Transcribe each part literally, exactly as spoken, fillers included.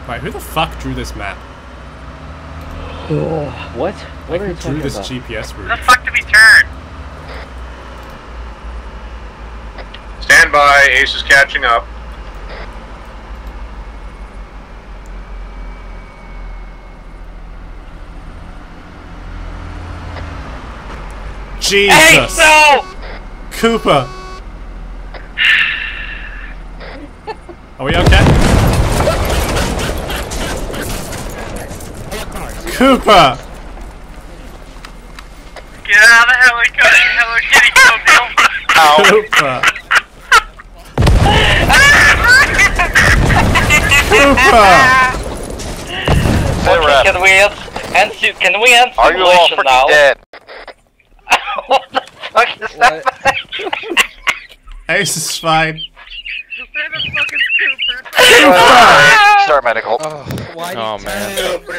Right, who the fuck drew this map? What? Like, What are who you talking drew this about? G P S route? Where the fuck did we turn? Stand by, Ace is catching up. Jesus! Hey, no! Cooper! Are we okay? Cooper! Get out of the helicopter! Hello Kitty killed me! Cooper! Cooper! Okay, can we answer, answer, can we answer Are you all freaking now? dead? What the fuck is happening? Ace is fine. Where the fuck is Cooper? Uh, Start medical. Oh, why Oh, did man.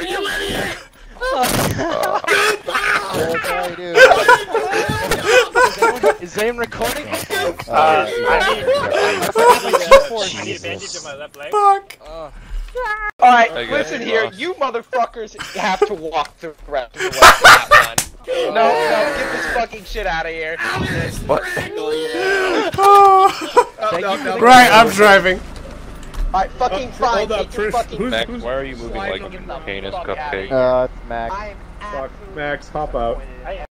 Is Zane recording? Uh, Fuck! Alright, I guess listen you here, lost. you motherfuckers have to walk the rest of the way to that one. No, no, get this fucking shit out of here. What? Oh. Oh, no, no, Right, I'm driving. Alright, fucking fine. hold up, Take your Chris. fucking Who's- Max, who's- why are you moving like Get the a penis fuck outta cupcake? here. Uh, it's Max. I am Fuck, absolutely Max, hop out. disappointed.